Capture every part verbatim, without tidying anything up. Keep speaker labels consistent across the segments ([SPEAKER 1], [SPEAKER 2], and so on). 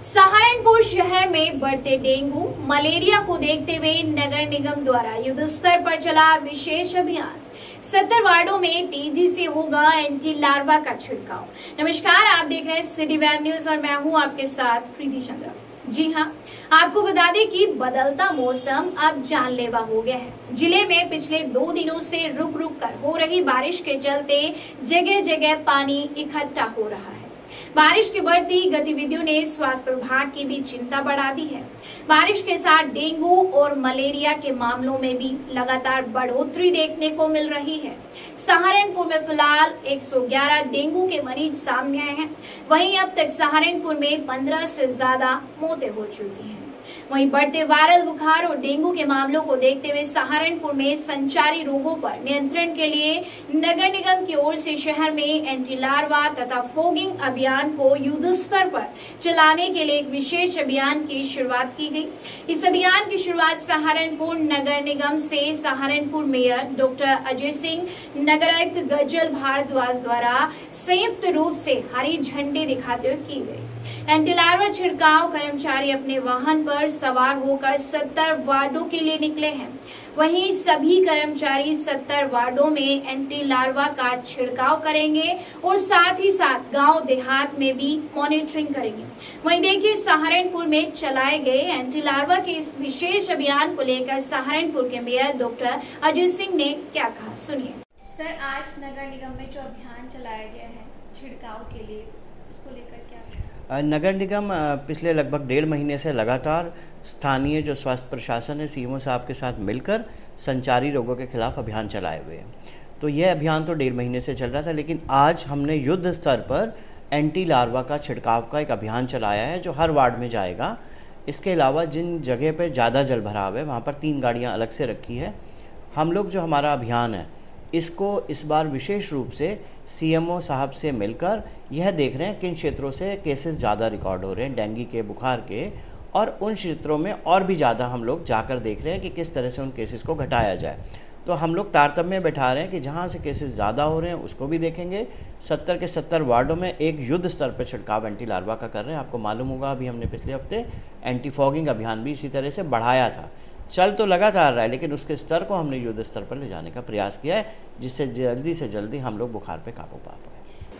[SPEAKER 1] सहारनपुर शहर में बढ़ते डेंगू मलेरिया को देखते हुए नगर निगम द्वारा युद्ध स्तर पर चला विशेष अभियान। सत्तर वार्डों में तेजी से होगा एंटी लार्वा का छिड़काव। नमस्कार, आप देख रहे हैं सिटी वेब न्यूज और मैं हूं आपके साथ प्रीति चंद्र। जी हां, आपको बता दें कि बदलता मौसम अब जानलेवा हो गया है। जिले में पिछले दो दिनों से रुक रुक कर हो रही बारिश के चलते जगह जगह पानी इकट्ठा हो रहा है। बारिश की बढ़ती गतिविधियों ने स्वास्थ्य विभाग की भी चिंता बढ़ा दी है। बारिश के साथ डेंगू और मलेरिया के मामलों में भी लगातार बढ़ोतरी देखने को मिल रही है। सहारनपुर में फिलहाल एक सौ ग्यारह डेंगू के मरीज सामने आए हैं। वहीं अब तक सहारनपुर में पंद्रह से ज्यादा मौतें हो चुकी हैं। वहीं बढ़ते वायरल बुखार और डेंगू के मामलों को देखते हुए सहारनपुर में संचारी रोगों पर नियंत्रण के लिए नगर निगम की ओर से शहर में एंटी लार्वा तथा फॉगिंग अभियान को युद्ध स्तर पर चलाने के लिए एक विशेष अभियान की शुरुआत की गई। इस अभियान की शुरुआत सहारनपुर नगर निगम से सहारनपुर मेयर डॉक्टर अजय सिंह, नगर आयुक्त गजल भारद्वाज द्वारा संयुक्त रूप से हरी झंडी दिखाते हुए की गई। एंटी लार्वा छिड़काव कर्मचारी अपने वाहन पर सवार होकर सत्तर वार्डों के लिए निकले हैं। वहीं सभी कर्मचारी सत्तर वार्डों में एंटी लार्वा का छिड़काव करेंगे और साथ ही साथ गांव देहात में भी मॉनिटरिंग करेंगे। वहीं देखिए, सहारनपुर में चलाए गए एंटी लार्वा के इस विशेष अभियान को लेकर सहारनपुर के मेयर डॉक्टर अजय सिंह ने क्या कहा, सुनिए।
[SPEAKER 2] सर, आज नगर निगम में जो अभियान चलाया गया है छिड़काव के लिए, उसको लेकर क्या?
[SPEAKER 3] नगर निगम पिछले लगभग डेढ़ महीने से लगातार स्थानीय जो स्वास्थ्य प्रशासन है सीएमओ साहब के साथ मिलकर संचारी रोगों के खिलाफ अभियान चलाए हुए हैं। तो यह अभियान तो डेढ़ महीने से चल रहा था, लेकिन आज हमने युद्ध स्तर पर एंटी लार्वा का छिड़काव का एक अभियान चलाया है जो हर वार्ड में जाएगा। इसके अलावा जिन जगह पर ज़्यादा जल भराव है वहाँ पर तीन गाड़ियाँ अलग से रखी है। हम लोग जो हमारा अभियान है इसको इस बार विशेष रूप से सीएमओ साहब से मिलकर यह देख रहे हैं किन क्षेत्रों से केसेस ज़्यादा रिकॉर्ड हो रहे हैं डेंगू के, बुखार के, और उन क्षेत्रों में और भी ज़्यादा हम लोग जाकर देख रहे हैं कि किस तरह से उन केसेस को घटाया जाए। तो हम लोग तारतम्य बैठा रहे हैं कि जहाँ से केसेस ज़्यादा हो रहे हैं उसको भी देखेंगे। सत्तर के सत्तर वार्डों में एक युद्ध स्तर पर छिड़काव एंटी लार्वा का कर रहे हैं। आपको मालूम होगा अभी हमने पिछले हफ्ते एंटी फॉगिंग अभियान भी इसी तरह से बढ़ाया था। चल तो लगातार रहा है, लेकिन उसके स्तर को हमने युद्ध स्तर पर ले जाने का प्रयास किया है, जिससे जल्दी से जल्दी हम लोग बुखार पे काबू पा पाए।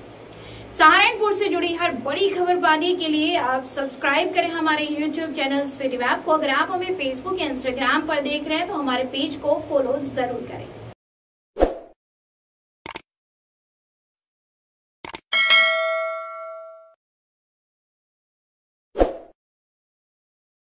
[SPEAKER 1] सहारनपुर से जुड़ी हर बड़ी खबर पाने के लिए आप सब्सक्राइब करें हमारे यूट्यूब चैनल सिटी वेब को। अगर आप हमें फेसबुक या इंस्टाग्राम पर देख रहे हैं तो हमारे पेज को फॉलो जरूर करें।